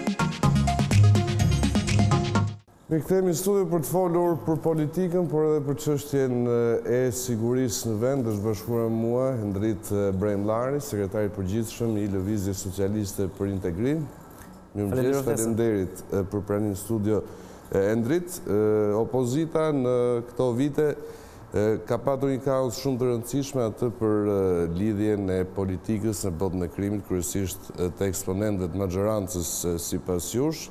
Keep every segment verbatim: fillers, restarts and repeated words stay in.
Ne kthehemi në studio për të folur për politikën, por edhe për çështjen e sigurisë në vend. Është bashkuar me mua Endrit Brendllari, sekretari i përgjithshëm i Lëvizjes Socialiste për Integrim. Mirëmëngjes, faleminderit për pranimin në studio. Endrit, opozita në këto vite ka patur një kaos shumë të rëndësishme atë për lidhjen e politikës në botën e krimit, kryesisht të eksponentëve të maxhorancës sipas jush.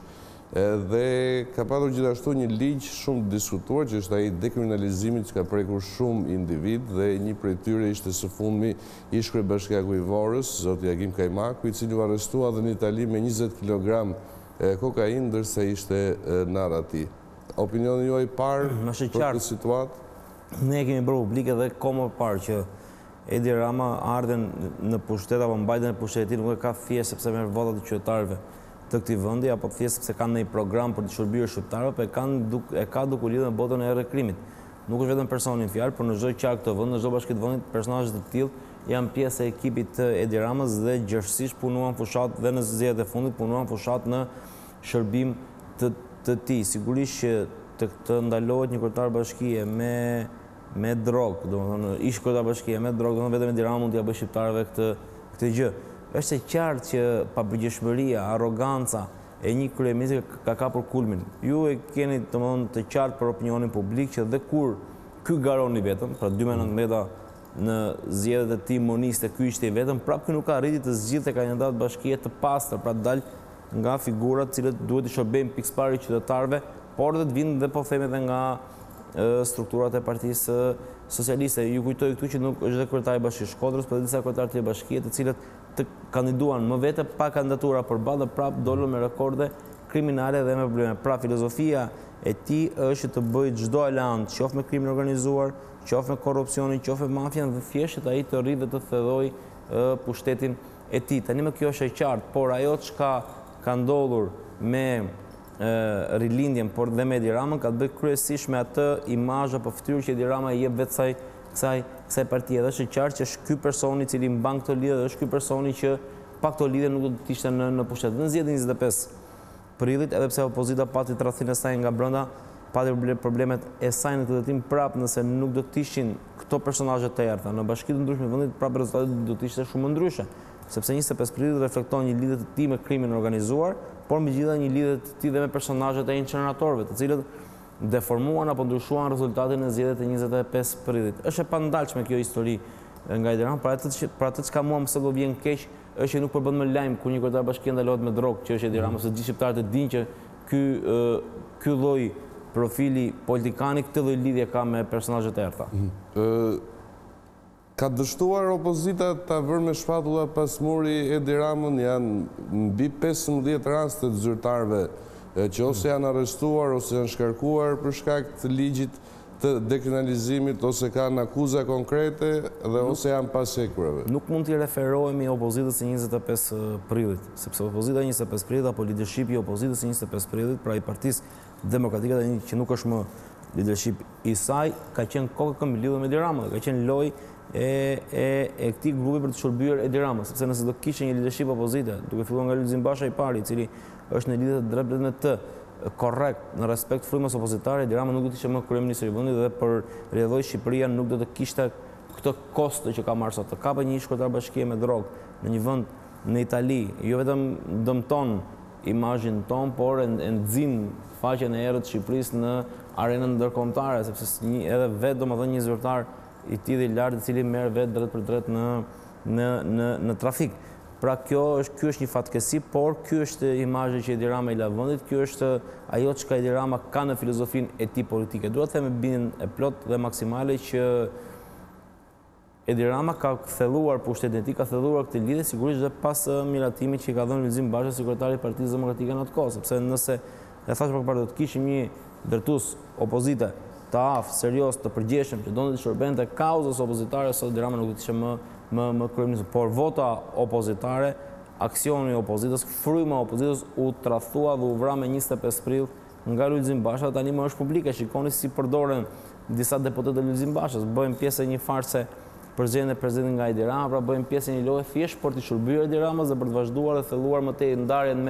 Dhe ka patur gjithashtu një ligj shumë diskutuar, që është ai dekriminalizimit, që ka prekur shumë individ, dhe një prej tyre ishte së fundmi ish kryebashkiaku i Vorrës, zoti Agim Kajmaku, i cili u arrestua dhe në Itali me njëzet kilogram kokainë, ndërsa ishte në Arati. Opinioni juaj parë për këtë situatë? Ne kemi bërë publike dhe komo parë që Edi Rama ardhen në pushtet apo mbajtjen e pushtetit nuk e ka thjesht sepse merr votat e qytetarëve të këtij vendi, apo thjesht sepse kanë një program për të shërbyer shqiptarëve, por e kanë e ka duke u lidhur me botën e rekrimit. Nuk është vetëm personi në fjalë, por në çdo qark të vendit, në çdo bashki të vendit, personazhe të tillë janë pjesë e ekipit të Edi Ramës dhe gjithsesi punuan fushat dhe në zgjedhjet e fundit punuan fushat në shërbim të të tij. Sigurisht që të këtë ndalohet një kryetar bashkie me me drogë, domethënë ish kryetar bashkie me drogë, domethënë vetëm Edi Rama mund t'ia bëjë shqiptarëve këtë këtë gjë. Është e qartë që pabërgjeshmëria, arroganca e një kryeministri ka kapur kulmin. Ju e keni domethënë të qartë për opinionin publik që dhe kur ky garoni vetëm, pra dy mijë e nëntëmbëdhjetë në zgjedhjet e tij moniste, ky ishte i vetëm, prapë ky nuk ka arritur të zgjidhte kandidat bashkie të pastër, pra të dalë nga figurat të cilët duhet të shërbejnë pikëparë qytetarëve, por dhe të vinë dhe po themi edhe nga strukturat e Partisë Socialiste. Ju kujtoj këtu që nuk është dhe kryetari i Bashkisë Shkodrës, por disa kryetarë të bashkie të cilët të kandiduan më vete pa kandidatura përballë dhe prap dolën me rekorde kriminale dhe me probleme. Pra filozofia e tij është të bëjë çdo alant, qoftë me krimin organizuar, qoftë me korrupsionin, qoftë me mafian, dhe thjesht ai të rritë dhe të thellojë pushtetin e tij. Tani më kjo është e qartë, por ajo çka ka ndodhur me rilindjen, por dhe me Edi Ramën, ka të bëjë kryesisht me atë imazh apo fytyrë që Edi Rama i jep vetë saj kësaj kësaj partie. Dhe është e qartë që është ky personi i cili mban këto lidhje, dhe është ky personi që pa këto lidhje nuk do të ishte në në pushtet. Në zgjedhjen e njëzet e pesë prillit, edhe pse opozita pati tradhtinë e saj nga brenda, pati problemet e saj në këtë hetim, prapë nëse nuk do të ishin këto personazhe të errta në bashki të ndryshme të vendit, prapë rezultati do të ishte shumë ndryshe, sepse njëzet e pesë prillit reflekton një lidhje të tij me krimin organizuar, por megjithatë një lidhje të tij dhe me personazhet e inceneratorëve, të cilët deformuan apo ndryshuan rezultatin e zgjedhjeve të njëzet e pesë prillit. Është e pandalshme kjo histori nga Edi Rama, për atë që për atë çka mua më sot do vjen keq, është që nuk përbën më lajm kur një kryetar bashkie ndalohet me drogë, që është Edi Rama, se gjithë shqiptarët e dinë që ky ky lloj profili politikani këtë lloj lidhje ka me personazhe të errta. Ka dështuar opozita ta vërë me shpatulla pas muri Edi Ramën, janë mbi pesëmbëdhjetë raste të zyrtarëve që ose janë arrestuar, ose janë shkarkuar për shkak të ligjit të dekriminalizimit, ose kanë akuza konkrete, dhe ose janë pashekurave. Nuk mund t'i referohemi opozitës së njëzet e pesë prillit, sepse opozita e njëzet e pesë prillit, apo leadershipi i opozitës së njëzet e pesë prillit, pra i Partisë Demokratike, që nuk është më leadership i saj, ka qenë kokë këmbë lidhur me Edi Ramën, ka qenë lojë e e këtij grupi për të shërbyer Edi Ramës, sepse nëse do kishte një leadership opozite, duke filluar nga Lulzim Basha i pari, i cili është në lidhje të drejtë me të, korrekt, në respekt frymës opozitare, Edi Rama nuk do të ishte më kryeministri i vendit, dhe për rrjedhoj Shqipëria nuk do të kishte këtë kosto që ka marrë sot. Të kapë një ish kryetar bashkie me drogë në një vend në Itali, jo vetëm dëmton imazhin ton, por e nxin faqen e errët të Shqipërisë në arenën ndërkombëtare, sepse një edhe vetë domethënë një zyrtar i tillë i lartë, i cili merr vetë drejt për drejt në në në në trafik. Pra kjo është ky është një fatkeqësi, por ky është imazhi që Edi Rama i la vendit, ky është ajo çka Edi Rama ka në filozofinë e tij politike. Dua të them me bindjen e plot dhe maksimale që Edi Rama ka thelluar pushtetin e tij, ka thelluar këtë lidhje sigurisht dhe pas miratimit që i ka dhënë Lulzim Basha, sekretari i Partisë Demokratike në atë kohë, sepse nëse e thash më parë do të kishim një ndërtues opozite të aftë, serioz, të përgjeshëm, që donte të shërbente kauzës opozitare, sot Edi Rama nuk do të ishte më më më kryeministër, por vota opozitare, aksioni i opozitës, fryma e opozitës u tradhtua dhe u vra me njëzet e pesë prill nga Lulzim Basha. Tani më është publike, shikoni si përdoren disa deputetë të Lulzim Bashës, bëjnë pjesë e një farse për zgjedhjen e presidentit nga Edi Rama, pra bëjnë pjesë e një loje thjesht për të shërbyer Edi Ramës dhe për të vazhduar dhe thelluar më tej ndarjen me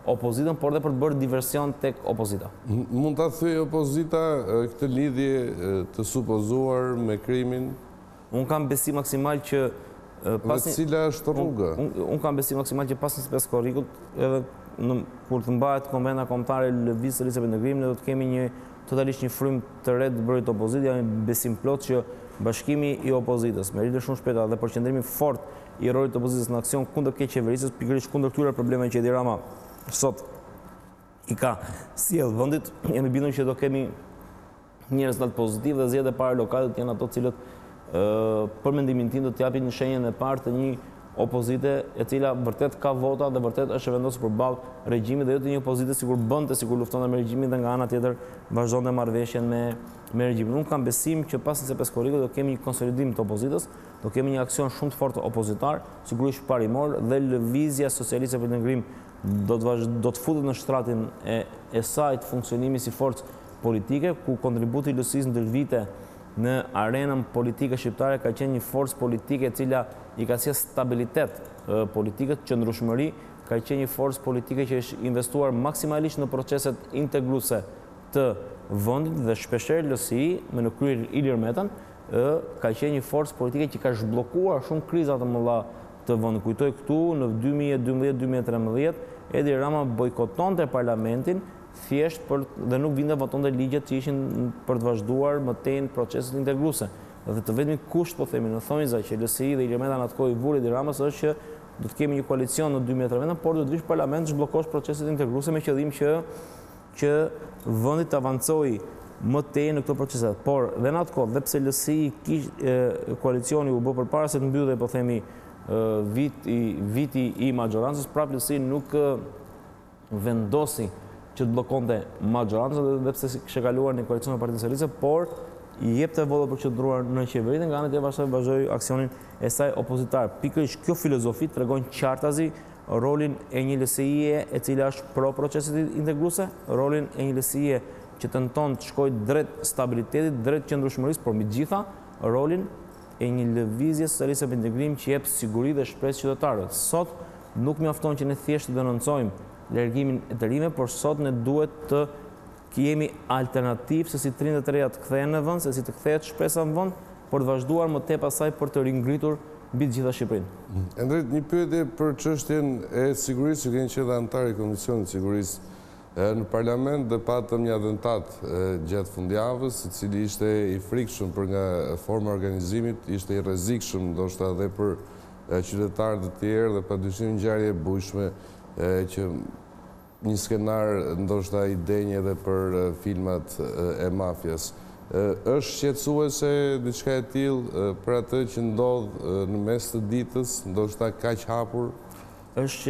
opozitën, por dhe për të bërë diversion tek opozita. Mund ta thyej opozita këtë lidhje të supozuar me krimin? Unë kam besim maksimal që Dhe cila është rruga? Unë kam besim maksimal që pas njëzet e pesë korrikut, edhe kur të mbahet konventa kombëtare lëvizje së listave në ngrim, ne do të kemi një totalisht një frym të re të bërit opozitë. Jam besim plot që bashkimi i opozitës, me rritje shumë shpejta dhe përqendrimi fort i rolit të opozitës në aksion kundër keq qeverisjes, pikërisht kundër këtyre problemeve që Edi Rama sot i ka sjell vendit, jemi bindur që do kemi një rezultat pozitiv dhe zgjedhjet e para lokale të jenë ato të cilët për mendimin tim do të japin shenjën e parë të një opozite e cila vërtet ka vota dhe vërtet është e vendosur përballë regjimit dhe jo të një opozite sikur bënte, sikur luftonte me regjimin dhe nga ana tjetër vazhdonte marrëveshjen me me regjimin. Unë kam besim që pas njëzet e pesë korrikut do kemi një konsolidim të opozitës, do kemi një aksion shumë të fortë opozitar, sigurisht parimor, dhe lëvizja socialiste për ndërgrim do të do të futet në shtratin e e saj të funksionimit si forcë politike, ku kontributi i L S I-s ndër vite në arenën politike shqiptare ka qenë një forcë politike e cila i ka sjellë stabilitet politike, qëndrueshmëri, ka qenë një forcë politike që është investuar maksimalisht në proceset integruese të vendit dhe shpeshherë L S I me në krye Ilir Metën ka qenë një forcë politike që ka zhbllokuar shumë kriza të mëdha të vendit. Kujtoj këtu në dy mijë e dymbëdhjetë dy mijë e tridhjetë Edi Rama bojkotonte parlamentin thjesht për, dhe nuk vinte votonte ligjet që ishin për të vazhduar më tej proceset integruese. Dhe të vetmi kusht, po themi, në thonjza që L S I dhe Ilir Meta në atë kohë i vuri Edi Ramës është që do të kemi një koalicion në dy mijë e tridhjetë, por do të vish parlament të zhbllokosh proceset integruese me qëllim që që vendi të avancojë më tej në këto procese. Por dhe në atë kohë, dhe pse L S I kish, e, koalicioni u bë përpara se të mbyllej, po themi, viti viti i majorancës, prapë L S I nuk vendosi që të bllokonte majorancën dhe pse kishte kaluar në koalicion me Partinë Socialiste, por i jepte votë për qëndruar në qeveri dhe nga ana tjetër vazhdoi vazhdoi aksionin e saj opozitar. Pikërisht kjo filozofi tregon qartazi rolin e një L S I-e e cila është pro procesit integruese, rolin e një L S I-e që tenton të shkojë drejt stabilitetit, drejt qëndrueshmërisë, por mbi të gjitha rolin e një lëvizje socialiste për integrim që jep siguri dhe shpresë qytetarëve. Sot nuk mjafton që ne thjesht të denoncojmë largimin e të rinjve, por sot ne duhet të jemi alternativë se si të rinjtë të reja të kthehen në vend, se si të kthehet shpresa në vend, por të vazhduar më tej pasaj për të ringritur mbi të gjitha Shqipërinë. Endrit, një pyetje për çështjen e sigurisë, që keni qenë antar i Komisionit të Sigurisë në parlament dhe patëm një atentat gjatë fundjavës, i cili ishte i frikshëm për nga forma e organizimit, ishte i rrezikshëm ndoshta edhe për qytetarët e tjerë dhe padyshim ngjarje e bujshme që një skenar ndoshta i denjë edhe për filmat e mafias. Është shqetësuese diçka e tillë për atë që ndodh në mes të ditës, ndoshta kaq hapur? Është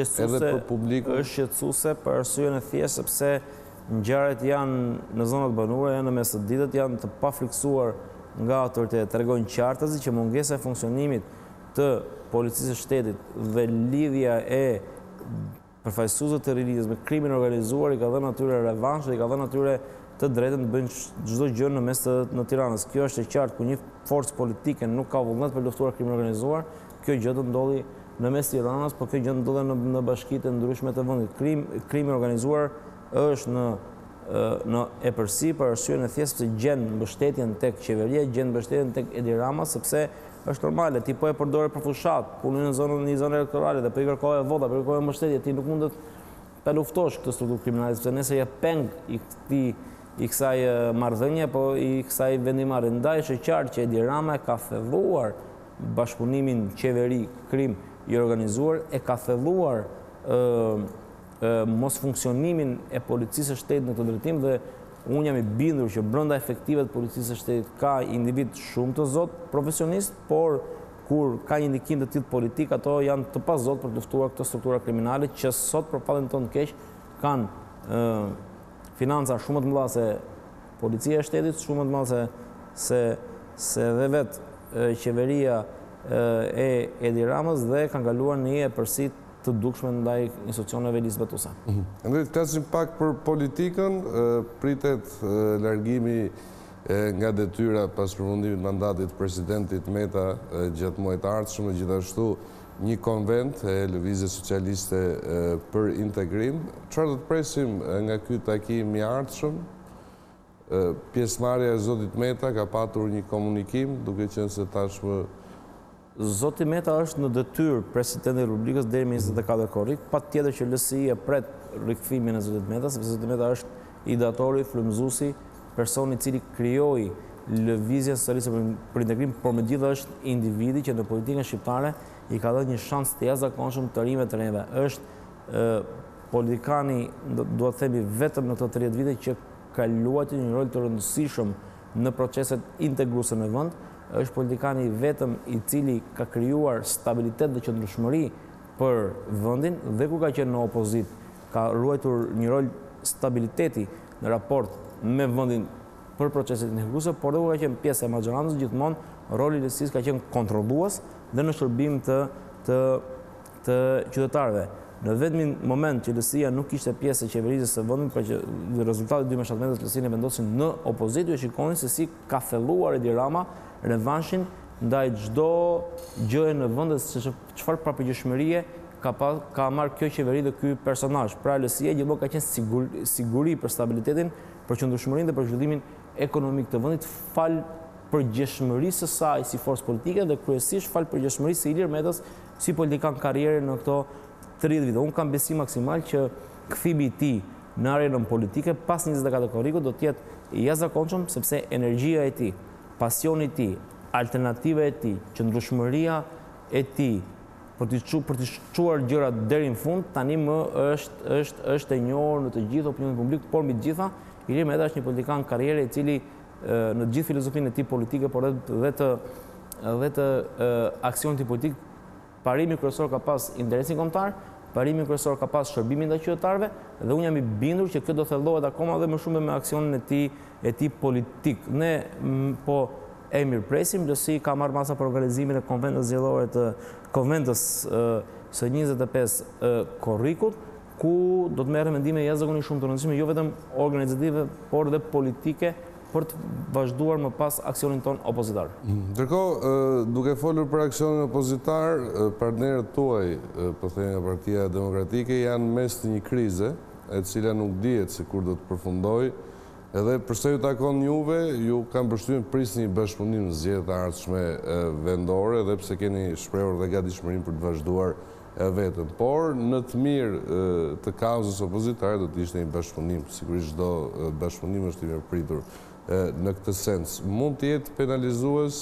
shqetësuese për arsyeën e thjeshtë sepse ngjarjet janë në zonat banuara, janë në mes të ditët, janë të pafriksuar nga autoritetet. Tregojnë qartazi që mungesa e funksionimit të policisë së shtetit dhe lidhja e përfaqësuesve të rinisë me krimin organizuar i ka dhënë atyre revansh dhe i ka dhënë atyre të drejtën të bëjnë çdo gjë në mes të në Tiranës. Kjo është e qartë, ku një forcë politike nuk ka vullnet për luftuar krimin organizuar, kjo gjë do ndodhi në mes Tiranës, por kjo gjë ndodhe në, në bashkitë e ndryshme të vendit. Krim, krimi organizuar është në, në e përsi për arsyeën e thjeshtë se gjen mbështetjen tek qeveria, gjen mbështetjen tek Edi Rama, sepse është normale, ti po e përdore për fushat, punën në zonën një zonë elektorale dhe po i kërkoje vota, po i kërkoje mbështetje, ti nuk mund të ta luftosh këtë strukturë kriminale, sepse nëse je peng i këtij i kësaj marrëdhënie, po i kësaj vendimmarrje. Ndaj është e qartë që Edi Rama ka thelluar bashkëpunimin qeveri-krim i organizuar, e ka thelluar mos funksionimin e policisë së shtetit në këtë drejtim dhe unë jam i bindur që brenda efektive të policisë së shtetit ka individ shumë të zot, profesionist, por kur ka një ndikim të tillë politik, ato janë të pazot për të luftuar këtë struktura kriminale që sot për fallin tonë keq kanë financa shumë të mëdha se policia e shtetit, shumë më të mëdha se se se dhe vetë qeveria e Edi Ramës dhe kanë kaluar në një epërsi të dukshme ndaj institucioneve lisbetuse. Ndërkohë flasim pak për politikën, pritet largimi nga detyra pas përfundimit mandatit presidentit Meta gjatë muajit të ardhshëm, gjithashtu një konvent e Lëvizjes Socialiste për integrim. Çfarë do të presim nga ky takim i ardhshëm? Pjesëmarrja e zotit Meta ka patur një komunikim, duke qenë se tashmë Zoti Meta është në detyrë Presidenti i Republikës deri me njëzet e katër korrik, patjetër që L S I e pret rikthimin e zotit Meta, sepse zoti Meta është ideatori, frymëzuesi, personi i cili krijoi Lëvizjen Socialiste për integrim, por megjithatë është individi që në politikën shqiptare i ka dhënë një shans të jashtëzakonshëm të rinjve të rinjve. Është politikani, duhet të themi, vetëm në këto tridhjetë vite që ka luajtur një rol të rëndësishëm në proceset integruese në vend. Është politikani vetëm i cili ka krijuar stabilitet dhe qëndrueshmëri për vendin dhe kur ka qenë në opozit ka ruajtur një rol stabiliteti në raport me vendin për proceset integruese, por dhe kur ka qenë pjesë e maxhorancës, gjithmonë roli i L S I-s ka qenë kontrollues dhe në shërbim të të të qytetarëve. Në vetmin moment që L S I-ja nuk ishte pjesë e qeverisë së vendit, për që rezultatet e dy mësh shtatëdhjetë L S I-n e vendosin në opozit, ju shikoni se si ka thelluar Edi Rama revanshin ndaj çdo gjëje në vend, se çfarë papërgjeshmërie ka pa, ka marrë kjo qeveri dhe ky personazh. Pra L S I-ja gjithmonë ka qenë sigur, siguri për stabilitetin, për qëndrueshmërinë dhe për zhvillimin ekonomik të vendit, fal përgjeshmërisë së saj si forcë politike dhe kryesisht fal përgjeshmërisë së Ilir Metës si politikan karriere në këto tridhjetë vite. Unë kam besim maksimal që kthimi i tij në arenën politike pas njëzet e katër korrikut do të jetë i jashtëzakonshëm, sepse energjia e tij, pasioni i tij, alternativa e tij, qëndrueshmëria e tij për të çuar për të çuar gjërat deri në fund, tani më është është është e njohur në të gjithë opinionin publik, por mbi të gjitha Ilir Meta është një politikan karriere i cili në gjithë filozofinë e tij politike, por edhe të edhe të aksionit të politik, parimi kryesor ka pas interesin kombëtar, parimi kryesor ka pas shërbimin ndaj qytetarëve dhe unë jam i bindur që kjo do thellohet akoma dhe më shumë me aksionin e tij e tij politik. Ne po e mirëpresim, L S I ka marrë masa për organizimin e konventës zgjedhore të konventës së njëzet e pesë korrikut, ku do të merren mendime jashtëzakonisht shumë të rëndësishme, jo vetëm organizative, por dhe politike, për të vazhduar më pas aksionin ton opozitar. Ndërkohë, duke folur për aksionin opozitar, partnerët tuaj, po thënë nga Partia Demokratike, janë mes të një krize, e cila nuk dihet se kur do të përfundojë, edhe përsa ju takon juve, ju kanë përshtypjen prisni një bashkëpunim në zgjedhjet e ardhshme vendore, edhe pse keni shprehur dhe gatishmërinë për të vazhduar vetëm. Por në të mirë të kauzës opozitare do të ishte një bashkëpunim, sigurisht çdo bashkëpunim është i mirëpritur. Në këtë sens, mund të jetë penalizues,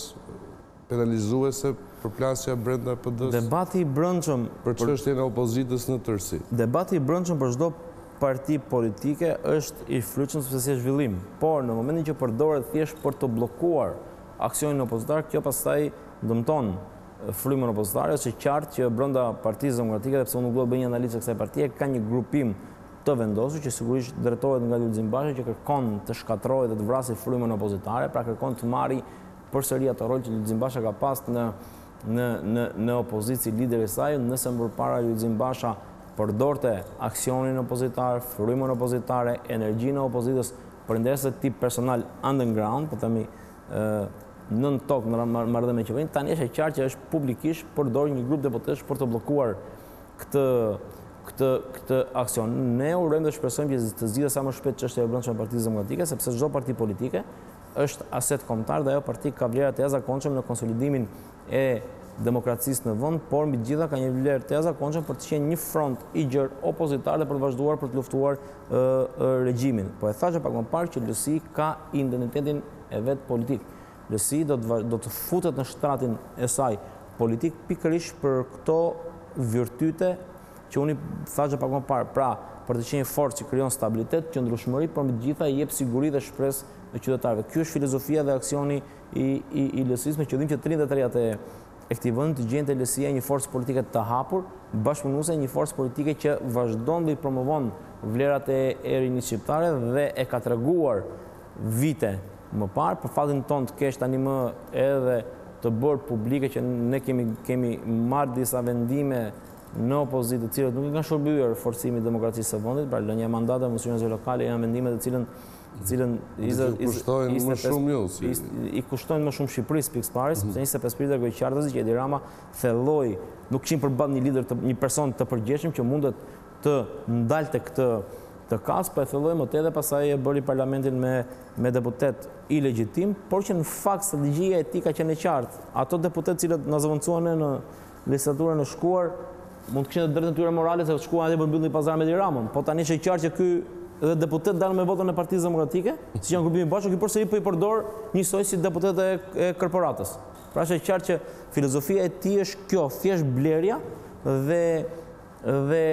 penalizuese përplasja brenda P D-s? Debati i brendshëm për çështjen e opozitës në tërësi. Debati i brendshëm për çdo parti politike është i fryqëm sepse si zhvillim, por në momentin që përdoret thjesht për të bllokuar aksionin opozitar, kjo pastaj dëmton frymën opozitare, është qartë që brenda Partisë Demokratike, dhe pse unë nuk do të bëj një analizë kësaj partie, ka një grupim të vendosur që sigurisht drejtohet nga Lulzim Basha, që kërkon të shkatërrojë dhe të vrasë frymën opozitare, pra kërkon të marrë përsëri atë rol që Lulzim Basha ka pas në në në në opozitë si lideri i saj, nëse më përpara Lulzim Basha përdorte aksionin opozitar, frymën opozitare, energjinë e opozitës për interese të tip personal underground, po themi nën tokë në marrëdhënie me qeverinë, tani është e qartë që është publikisht përdorur një grup deputetësh për të bllokuar këtë këtë këtë aksion. Ne urojmë dhe shpresojmë që të zgjidhet sa më shpejt çështja e brendshme e Partisë Demokratike, sepse çdo parti politike është aset kombëtar dhe ajo parti ka vlera të jashtëzakonshme në konsolidimin e demokracisë në vend, por mbi gjitha ka një vlerë të jashtëzakonshme për të qenë një front i gjerë opozitar dhe për të vazhduar për të luftuar regjimin. Po e thashë pak më parë që L S I ka identitetin e vet politik. L S I do të do të futet në shtratin e saj politik pikërisht për këto virtyte që unë thashë pak më parë, pra për të qenë një forcë që krijon stabilitet, qëndrueshmëri, por mbi gjitha i jep siguri dhe shpresë në qytetarëve. Ky është filozofia dhe aksioni i i, i L S I-s me qëllim që trinta e treja e e këtij vendi të gjente L S I-ja një forcë politike të hapur, bashkëpunuese, një forcë politike që vazhdon dhe i promovon vlerat e e rinisë shqiptare dhe e ka treguar vite më parë, për fatin ton të kesh tani më edhe të bërë publike që ne kemi kemi marrë disa vendime në opozitë, të cilët nuk i kanë shërbyer forcimit të demokracisë së vendit, pra lënia e mandateve, emocioneve lokale janë vendime të cilën të cilën kushtojnë më shumë ju, i kushtojnë më shumë Shqipërisë pikë parë, sepse njëzet e pesë pritë e qartësi që Edi Rama thelloi, nuk kishin përballë një lider, një person të përgjithshëm që mundet të ndalte këtë të kas, po e thelloi më tepër, pastaj e bëri parlamentin me me deputet ilegjitim, por që në fakt strategjia e tij ka qenë e qartë. Ato deputet të cilët na zëvendësuan në legislaturën e shkuar, mund të kishin të drejtën tyre morale se shkuan atje për mbyllin pazar me Edi Ramën, po tani është e qartë që ky edhe deputet dalën me votën e Partisë Demokratike, si janë grupimi bashkë, ky përsëri po i përdor njësoj si deputet e, e korporatës. Pra është e qartë që filozofia e tij është kjo, thjesht blerja dhe dhe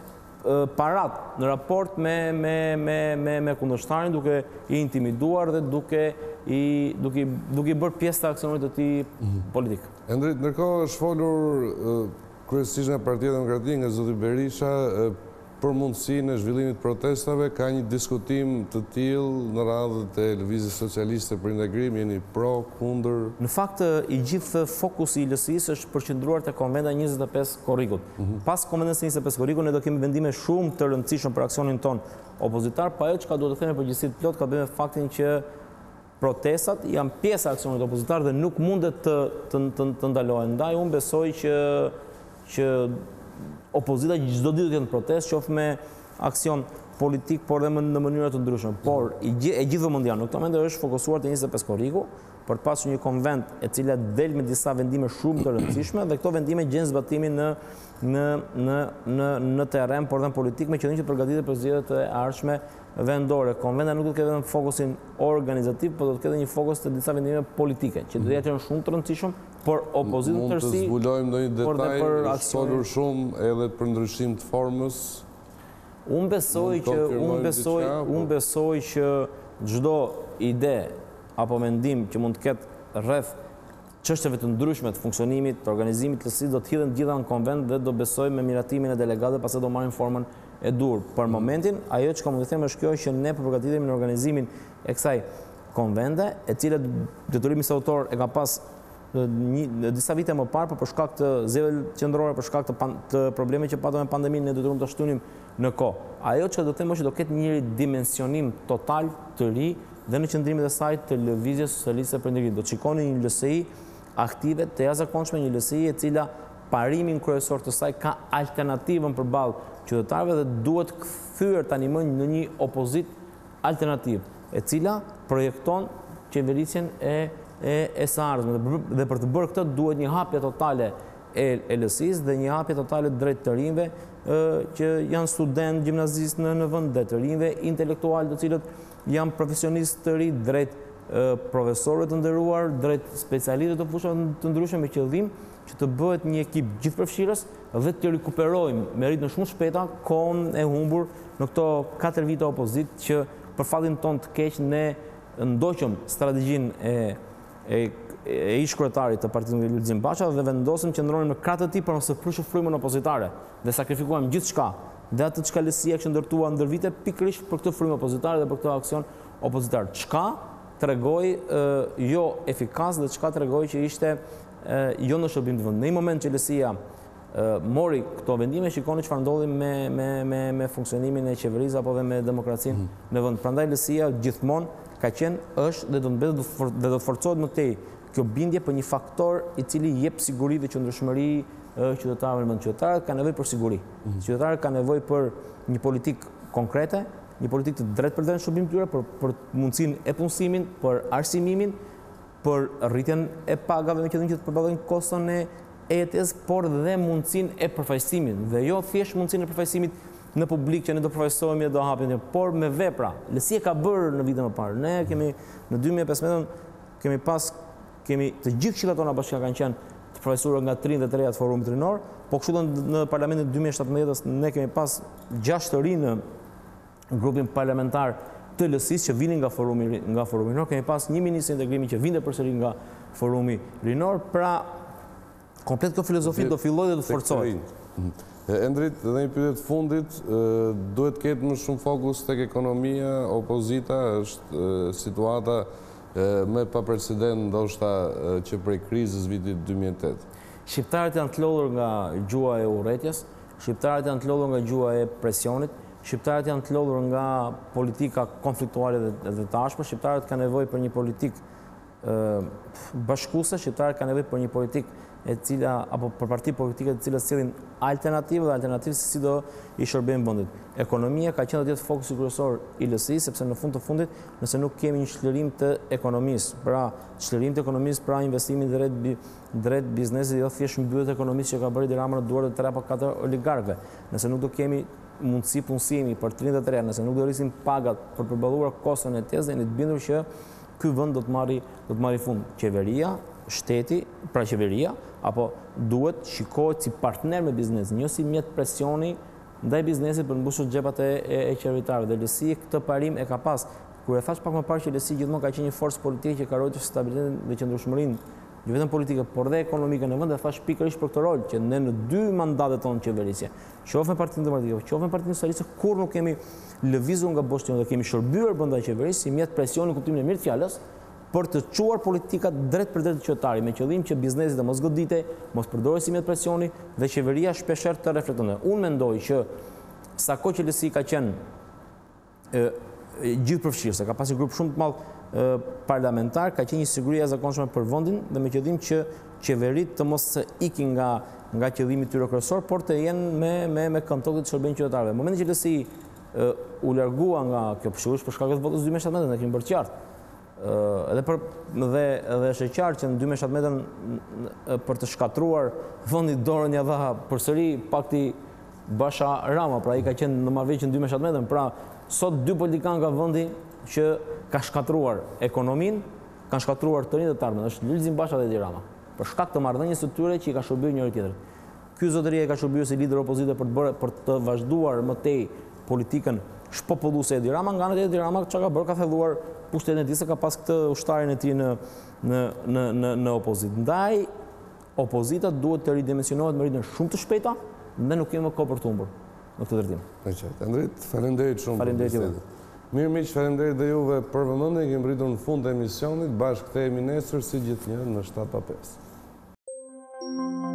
parat në raport me, me, me, me, me kundërshtarin, duke i intimiduar dhe duke i, duke, duke i bërë pjesë të aksionit të tij politik. Endrit, ndërkohë është folur kryesisht nga Partia Demokratike, nga zoti Berisha, për mundësinë e zhvillimit protestave, ka një diskutim të tillë në radhët e Lëvizjes Socialiste për Integrim, jeni pro, kundër? Në fakt, i gjithë fokusi i L S I-së është përqendruar te konventa njëzet e pesë korrikut. Mm-hmm. Pas konventës njëzet e pesë korrikut, ne do kemi vendime shumë të rëndësishëm për aksionin ton opozitar, pa ajo çka duhet të themi përgjithësi plot ka bënë me faktin që protestat janë pjesë e aksionit opozitar dhe nuk mundet të të, të, të ndalohen. Ndaj unë besoj që që opozita çdo ditë të jenë protestë, qoftë me aksion politik, por edhe në mënyra të ndryshme. Por e gjithë vëmendja në këtë moment është fokusuar te njëzet e pesë korriku për të pasur një konvent e cila del me disa vendime shumë të rëndësishme dhe këto vendime gjen zbatimin në në në në në terren, por edhe në politik, me qëllim që të përgatitet për zgjedhjet e ardhshme vendore. Konventa nuk do të ketë vetëm fokusin organizativ, por do të ketë një fokus të disa vendime politike, që do të jetë shumë të rëndësishëm, por opozitën mund tërësi. Mund të zbulojmë ndonjë detaj, është folur shumë edhe për ndryshim të formës. Unë besoj që unë besoj, unë besoj që çdo ide apo mendim që mund të ketë rreth çështjeve të ndryshme të funksionimit, të organizimit të L S I-s do të hidhen gjitha në konvent dhe do besoj me miratimin e delegatëve, pastaj do marrin formën e dur. Për momentin, ajo që kam të them është kjo që ne përgatitemi në organizimin e kësaj konvente, e cila detyrimi autor e ka pas një disa vite më parë, por për shkak të zgjedhjeve qendrore, për shkak të, të problemeve që patëm me pandeminë, ne detyruam të shtunim në kohë. Ajo që do të them është që do ketë një dimensionim total të ri dhe në qendrimet e saj të Lëvizjes Socialiste për Integrim. Do të shikoni një L S I aktive të jashtëzakonshme, një L S I e cila parimin kryesor të saj ka alternativën përballë qytetarëve dhe duhet kthyer tani më në një opozitë alternativë, e cila projekton qeverisjen e e e së ardhshme dhe për të bërë këtë duhet një hapje totale e L S I-s dhe një hapje totale drejt të rinjve që janë student gjimnazistë në, në vend, dhe të rinjve intelektualë të cilët janë profesionistë të ri, drejt profesorëve të nderuar, drejt specialistëve të fushave të ndryshme, me qëllim që të bëhet një ekip gjithëpërfshirës dhe të rikuperojmë me ritme shumë shpejta kohën e humbur në këto katër vite opozit që për fatin ton të keq ne ndoqëm strategjinë e e e ish kryetarit të Partisë Demokratike Lulzim Basha dhe vendosëm që ndronim në krah të tij për mos të prishur frymën opozitare dhe sakrifikuam gjithçka dhe atë çka L S I-ja kishte ndërtuar ndër vite pikërisht për këtë frymë opozitare dhe për këtë aksion opozitar. Çka tregoi jo efikas dhe çka tregoi që ishte jo në shërbim të vendit. Në një moment që L S I-ja mori këto vendime, shikoni çfarë ndodhi me me me me funksionimin e qeverisë apo dhe me demokracinë mm. në vend. Prandaj L S I-ja gjithmonë ka qenë, është dhe do të mbetet dhe do të forcohet më tej kjo bindje për një faktor i cili jep siguri dhe qëndrueshmëri qytetarëve në vend. Qytetarët kanë nevojë për siguri. Mm. Qytetarët kanë nevojë për një politikë konkrete, një politikë të drejtë për dhënë shërbim tyre, për, për mundësinë e punësimin, për arsimimin, për rritjen e pagave me qëllim që të përballojnë koston e E T S, por dhe mundësinë e përfaqësimit, dhe jo thjesht mundësinë e përfaqësimit në publik që ne do përfaqësohemi e do hapim, por me vepra. L S I-ja ka bërë në vitin më parë. Ne kemi në dy mijë e pesëmbëdhjetë kemi pas kemi të gjithë këshillat tona bashkë kanë qenë të përfaqësuara nga trinta e treja të forumit rinor, po kështu në parlamentin dy mijë e shtatëmbëdhjetë ne kemi pas gjashtë të rinë në grupin parlamentar të L S I-s që vinin nga forumi nga forumi rinor, kemi pas një ministër integrimi që vinte përsëri nga forumi rinor, pra komplet kjo filozofi do filloj dhe do forcohet. Endrit, dhe një pyetje të fundit, duhet ketë më shumë fokus tek ekonomia, opozita, është situata me pa precedent ndoshta që prej krizës vitit dy mijë e tetë. Shqiptarët janë të lodhur nga gjua e urrëties, shqiptarët janë të lodhur nga gjua e presionit, shqiptarët janë të lodhur nga politika konfliktuale dhe, dhe tashme, shqiptarët kanë nevojë për një politikë bashkuese, shqiptarët kanë nevojë për një politikë e cila apo për parti politike të cilat sillin alternativë dhe alternativë se si do i shërbejnë vendit. Ekonomia ka qenë jetë fokusi kryesor i L S I, sepse në fund të fundit, nëse nuk kemi një çlirim të ekonomisë, pra çlirim të ekonomisë, pra investimin drejt drejt biznesit, jo thjesht mbyllet ekonomisë që ka bërë Edi Rama në duart e tre apo katër oligarkëve. Nëse nuk do kemi mundësi punësimi për të rinjtë të re, nëse nuk do rrisim pagat për përballuar kostën e tezë, jeni të bindur që ky vend do të marrë do të marrë fund. Qeveria, shteti, pra qeveria, apo duhet shikohet si partner me biznesin, jo si mjet presioni ndaj biznesit për mbushur xhepat e, e, e qeveritarëve. Dhe L S I këtë parim e ka pas. Kur e thash pak më parë që L S I gjithmonë ka qenë një forcë politike që ka ruajtur stabilitetin dhe qëndrueshmërinë, jo vetëm politike, por dhe ekonomike në vend, dhe thash pikërisht për këtë rol që ne në dy mandatet tonë qeverisje, qoftë me Partinë Demokratike, qoftë me Partinë Socialiste, kur nuk kemi lëvizur nga boshti dhe kemi shërbyer brenda qeverisë si mjet presioni në kuptimin e mirë të fjalës, për të çuar politikat drejt për drejt të qytetarit, me qëllim që biznesi të mos godite, mos përdoret si mjet presioni dhe qeveria shpeshherë të reflektonte. Unë mendoj që sako që L S I ka qenë e, e, gjithëpërfshirëse, ka pasur grup shumë të madh parlamentar, ka qenë një siguri e zakonshme për vendin dhe me qëllim që qeveritë të mos ikin nga nga qëllimi tyre kryesor, por të jenë me me me kontroll të shërbejnë qytetarëve. Në momentin që L S I e, u largua nga kjo pëshush për shkak të votës dy mijë e shtatnëmbëdhjetë, ne kemi bërë qartë. Uh, edhe për dhe edhe është e qartë që në dy mijë e shtatëmbëdhjetë për të shkatruar vendi dorën ja dha përsëri pakti Basha Rama, pra i ka qenë në marrëveshje në dy mijë e shtatëmbëdhjetë, pra sot dy politikanë nga vendi që ka shkatruar ekonominë, kanë shkatruar të rinjtë të ardhmen, është Lulzim Basha dhe Edi Rama, për shkak të marrëdhënies së tyre që i ka shërbyer njëri tjetrit. Ky zotëri e ka shërbyer si lider opozite për të bërë për të vazhduar më tej politikën shpopulluese Edi Rama, nga ana tjetër Edi Rama çka ka bërë, ka thelluar pushtetin e tij se ka pas këtë ushtarin e tij në në në në, në opozitë. Ndaj opozita duhet të ridimensionohet me ritme shumë të shpejta dhe nuk kemi më kohë për të humbur në këtë drejtim. E qartë. Andrit, faleminderit shumë. Faleminderit juve. Mirë miq, faleminderit dhe juve për vëmendjen, kemi mbritur në fund të emisionit, bashkë kthehemi nesër si gjithnjë në shtatë pa pesë.